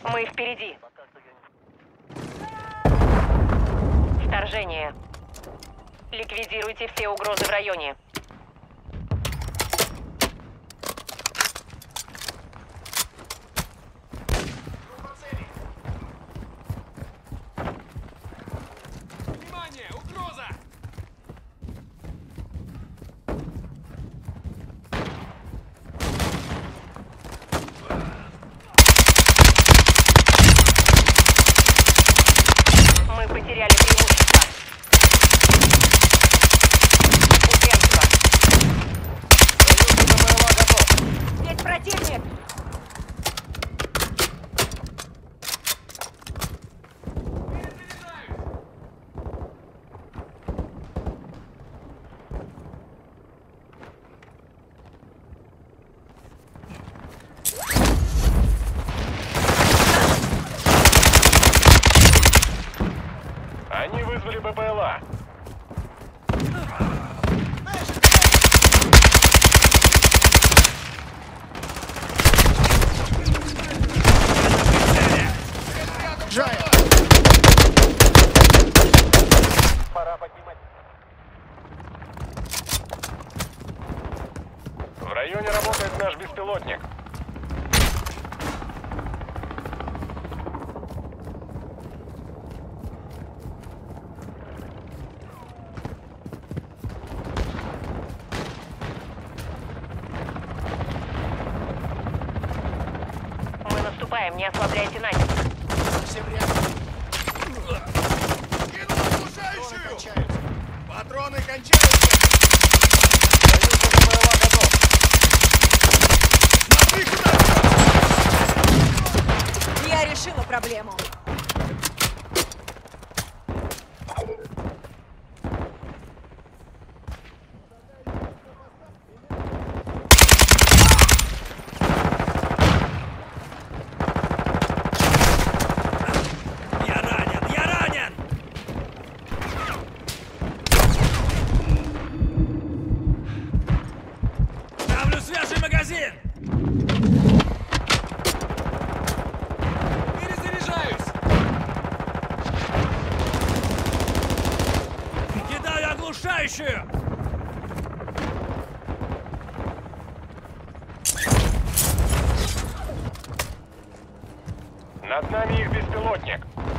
Мы впереди. Вторжение. Ликвидируйте все угрозы в районе. Внимание! Угроза! Мы потеряли преимущество. Упрямство. Есть противник! Они вызвали БПЛА. Пора поднимать. В районе работает наш беспилотник. Мы наступаем, не ослабляйте натиск. Совсем рядом. Кину оглушающую! Патроны кончаются! Союз БПЛА готов. Смотри, куда! Я решила проблему. Я ранен! Я ранен! Ставлю свежий магазин! Перезаряжаюсь! Кидаю оглушающую! Над нами их беспилотник.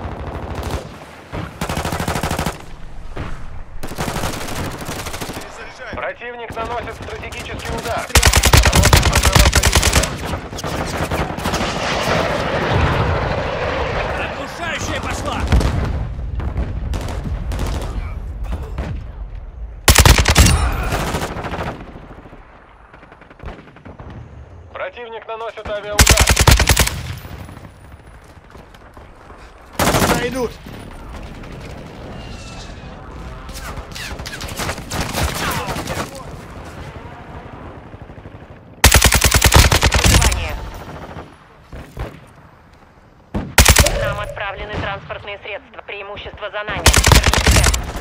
Перезаряжаюсь! Противник наносит стратегический удар. Оглушающая пошла! Противник наносит авиаудар. Куда идут? Внимание. Нам отправлены транспортные средства. Преимущество за нами. Держите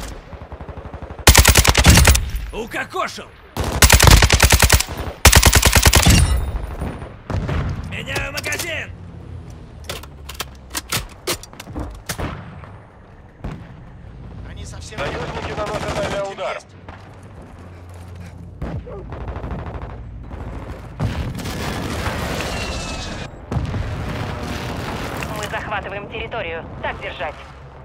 темп. Укокошил! Меняю магазин! Они совсем... Союзники наносят авиаудар. Мы захватываем территорию. Так держать.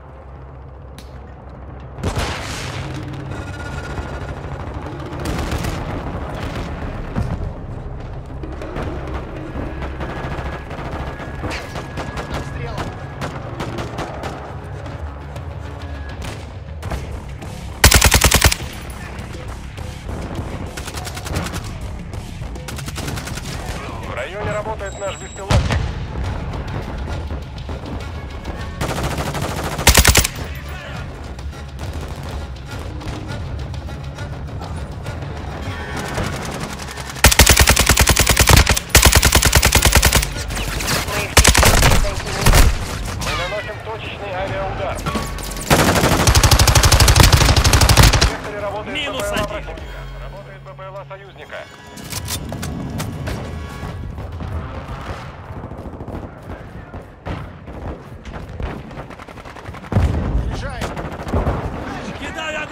В районе работает наш беспилотник. Мы их сейчас Мы наносим точечный авиаудар. В секторе работает Минус БПЛА один. противника. Работает БПЛА союзника.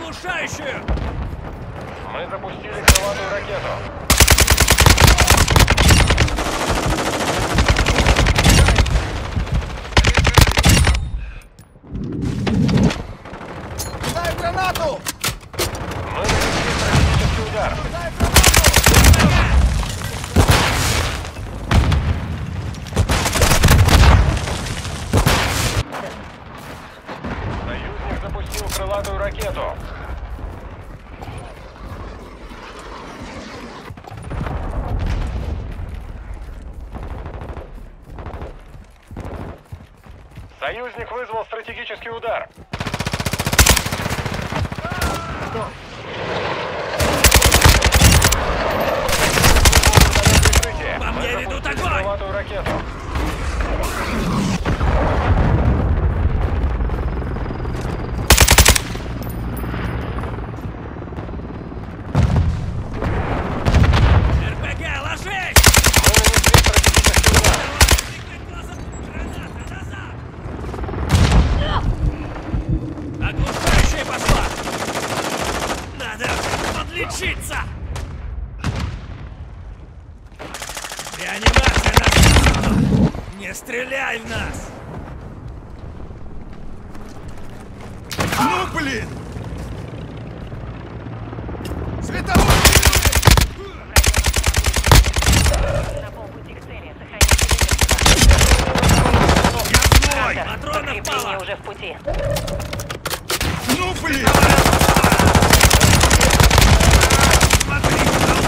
оглушающую! Мы запустили крылатую ракету. Кидаю гранату! Мы нанесли стратегический удар. Союзник запустил крылатую ракету. Союзник вызвал стратегический удар. По мне Мы ведут запустили огонь! крылатую ракету. РПГ, ложись! Мы нанесли стратегический удар. Прикрыть глазом! Граната, назад! Оглушающая пошла! Надо подлечиться! Реанимация нас! Не стреляй в нас! Ну, блин! Световой! На полпути к цели. Сохраните Ой, лидерство. патронов Подкрепление мало! уже в пути. Ну, блин! Смотри,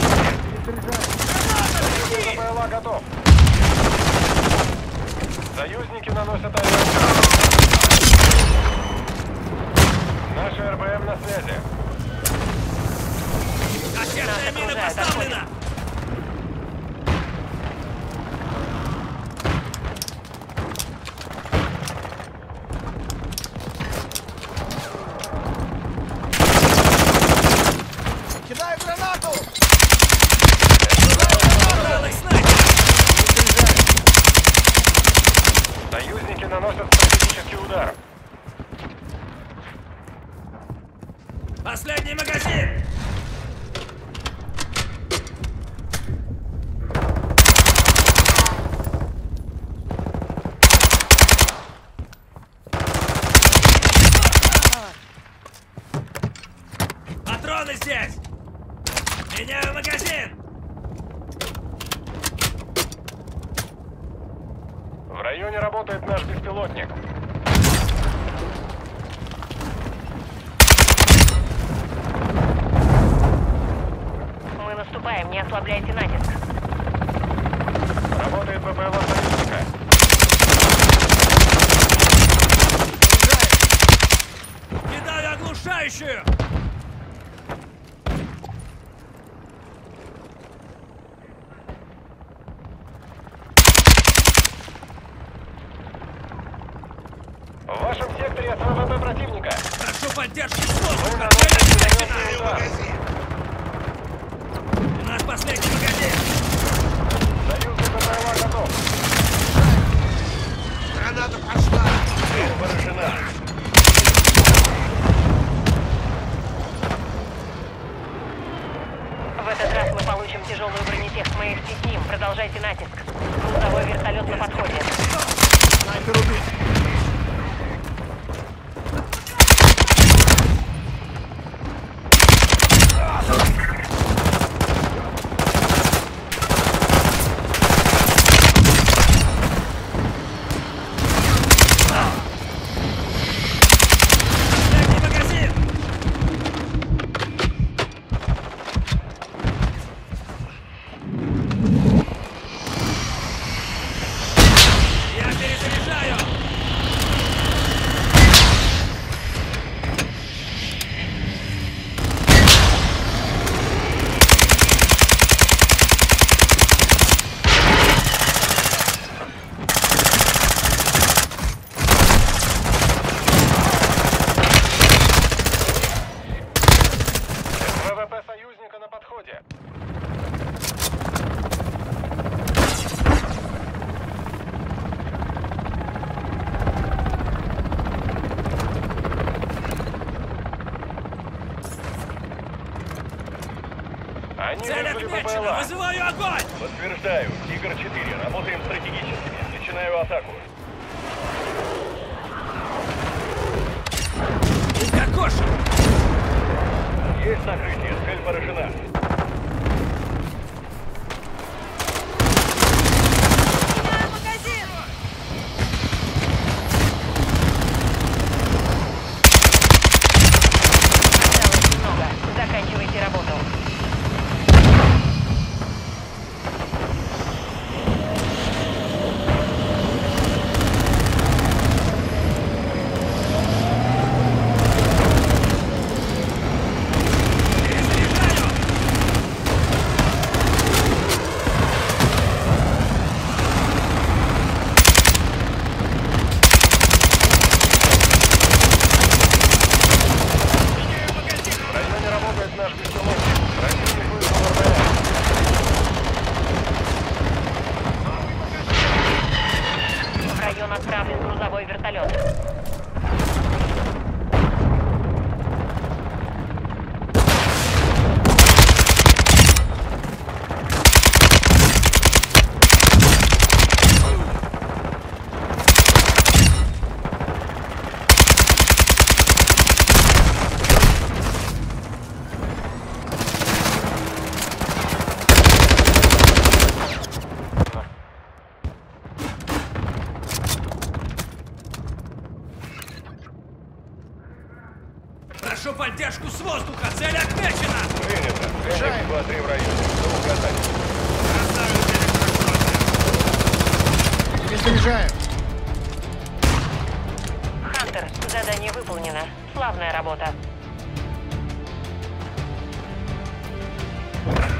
БПЛА готов. Союзники наносят авиаудар. Наши РБМ на связи. кассетная мина окружают, поставлена! Кидаю гранату! Правый снайпер! Союзники наносят стратегический удар. Последний магазин! Патроны здесь! Меняю магазин! В районе работает наш беспилотник. Мы наступаем, не ослабляйте натиск. Работает БПЛА союзника. Кидаю оглушающую! В вашем секторе СВП противника. Прошу поддержки с воздуха! Мы наносим Цель удар. У нас последний магазин! Союзный БПЛА готов. Граната пошла! Цель поражена. В этот раз мы получим тяжелую бронетехнику. Мы их стесним. Продолжайте натиск. Грузовой вертолет на подходе. Снайпер убит! Последний магазин! обнаружили Отмечено! БПЛА. Вызываю огонь! Подтверждаю. Тигр-4. Работаем стратегически. Начинаю атаку. Укокошу! Есть накрытие. Цель поражена. Меняю магазин! Осталось немного. Заканчивайте работу. Перезаряжаю! В районе работает наш беспилотник. Противник вызвал РБС. В район отправлен грузовой вертолет. Прошу поддержку с воздуха! Цель отмечена! Принято. Феникс 2-3 в районе. До указания. Перезаряжаем. Хантер, задание выполнено. Славная работа.